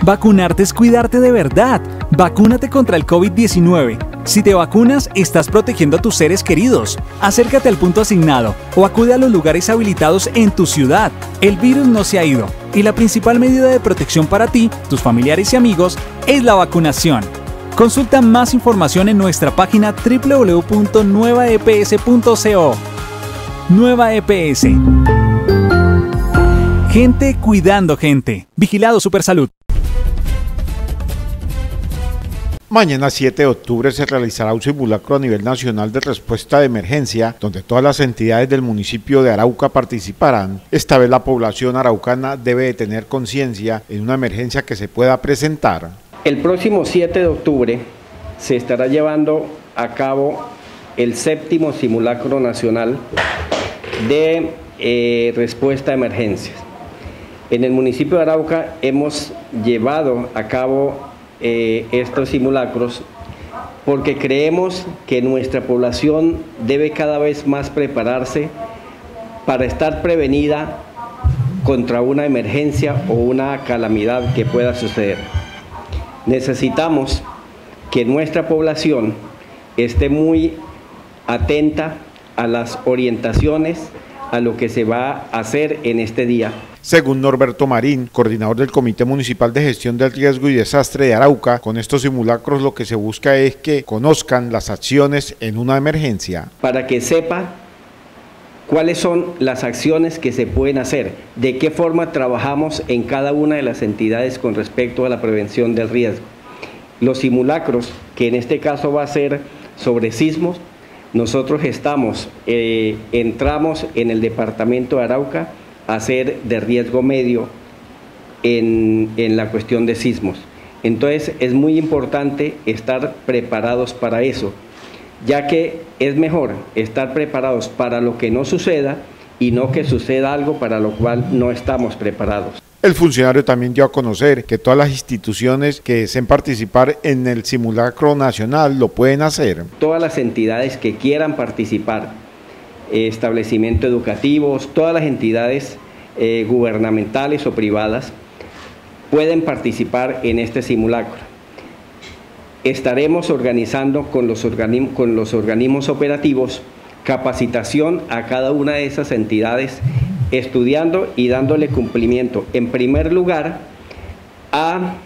Vacunarte es cuidarte de verdad. Vacúnate contra el COVID-19. Si te vacunas, estás protegiendo a tus seres queridos. Acércate al punto asignado o acude a los lugares habilitados en tu ciudad. El virus no se ha ido y la principal medida de protección para ti, tus familiares y amigos es la vacunación. Consulta más información en nuestra página www.nuevaeps.co. Nueva EPS. Gente cuidando gente. Vigilado Supersalud. Mañana 7 de octubre se realizará un simulacro a nivel nacional de respuesta de emergencia, donde todas las entidades del municipio de Arauca participarán. Esta vez la población araucana debe de tener conciencia en una emergencia que se pueda presentar. El próximo 7 de octubre se estará llevando a cabo el 7º simulacro nacional de respuesta a emergencias. En el municipio de Arauca hemos llevado a cabo estos simulacros porque creemos que nuestra población debe cada vez más prepararse para estar prevenida contra una emergencia o una calamidad que pueda suceder. Necesitamos que nuestra población esté muy atenta a las orientaciones, a lo que se va a hacer en este día. Según Norberto Marín, coordinador del Comité Municipal de Gestión del Riesgo y Desastre de Arauca, con estos simulacros lo que se busca es que conozcan las acciones en una emergencia. Para que sepa cuáles son las acciones que se pueden hacer, de qué forma trabajamos en cada una de las entidades con respecto a la prevención del riesgo. Los simulacros, que en este caso va a ser sobre sismos, nosotros entramos en el departamento de Arauca a hacer de riesgo medio en la cuestión de sismos. Entonces es muy importante estar preparados para eso, ya que es mejor estar preparados para lo que no suceda y no que suceda algo para lo cual no estamos preparados. El funcionario también dio a conocer que todas las instituciones que deseen participar en el simulacro nacional lo pueden hacer. Todas las entidades que quieran participar, establecimientos educativos, todas las entidades gubernamentales o privadas pueden participar en este simulacro. Estaremos organizando con los organismos operativos capacitación a cada una de esas entidades, estudiando y dándole cumplimiento, en primer lugar, a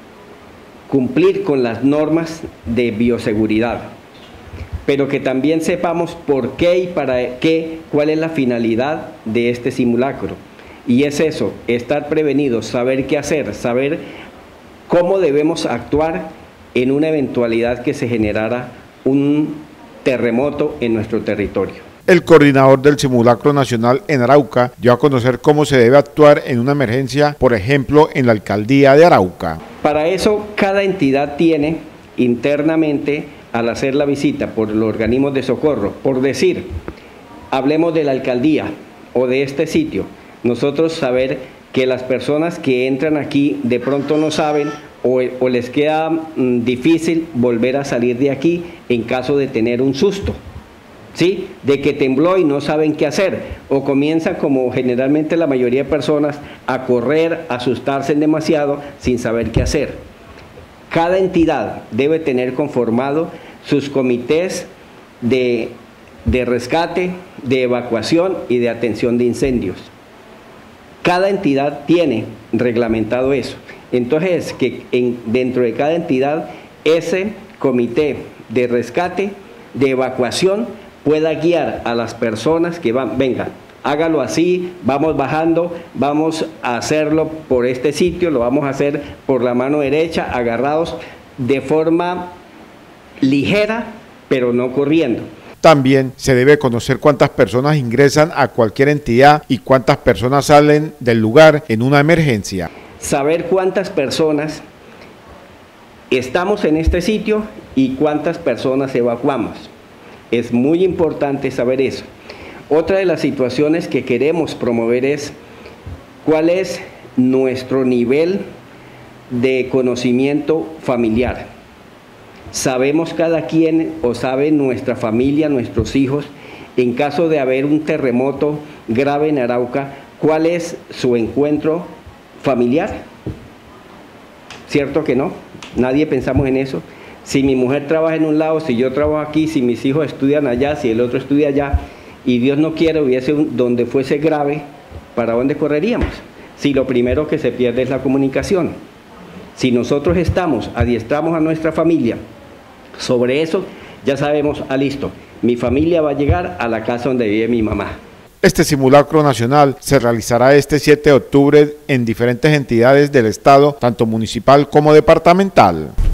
cumplir con las normas de bioseguridad, pero que también sepamos por qué y para qué, cuál es la finalidad de este simulacro. Y es eso, estar prevenidos, saber qué hacer, saber cómo debemos actuar en una eventualidad que se generara un terremoto en nuestro territorio. El coordinador del simulacro nacional en Arauca dio a conocer cómo se debe actuar en una emergencia, por ejemplo, en la alcaldía de Arauca. Para eso, cada entidad tiene internamente, al hacer la visita por los organismos de socorro, por decir, hablemos de la alcaldía o de este sitio, nosotros saber que las personas que entran aquí de pronto no saben o les queda difícil volver a salir de aquí en caso de tener un susto, ¿sí? De que tembló y no saben qué hacer, o comienzan, como generalmente la mayoría de personas, a correr, a asustarse demasiado sin saber qué hacer. Cada entidad debe tener conformado sus comités de rescate, de evacuación y de atención de incendios. Cada entidad tiene reglamentado eso. Entonces, que dentro de cada entidad, ese comité de rescate, de evacuación, pueda guiar a las personas que van, venga, hágalo así, vamos bajando, vamos a hacerlo por este sitio, lo vamos a hacer por la mano derecha, agarrados de forma ligera, pero no corriendo. También se debe conocer cuántas personas ingresan a cualquier entidad y cuántas personas salen del lugar en una emergencia. Saber cuántas personas estamos en este sitio y cuántas personas evacuamos. Es muy importante saber eso. Otra de las situaciones que queremos promover es cuál es nuestro nivel de conocimiento familiar. Sabemos cada quien, o sabe nuestra familia, nuestros hijos, en caso de haber un terremoto grave en Arauca, cuál es su encuentro familiar. ¿Cierto que no? Nadie pensamos en eso. Si mi mujer trabaja en un lado, si yo trabajo aquí, si mis hijos estudian allá, si el otro estudia allá, y Dios no quiere, hubiese donde fuese grave, ¿para dónde correríamos? Si lo primero que se pierde es la comunicación. Si nosotros adiestramos a nuestra familia sobre eso, ya sabemos, listo, mi familia va a llegar a la casa donde vive mi mamá. Este simulacro nacional se realizará este 7 de octubre en diferentes entidades del Estado, tanto municipal como departamental.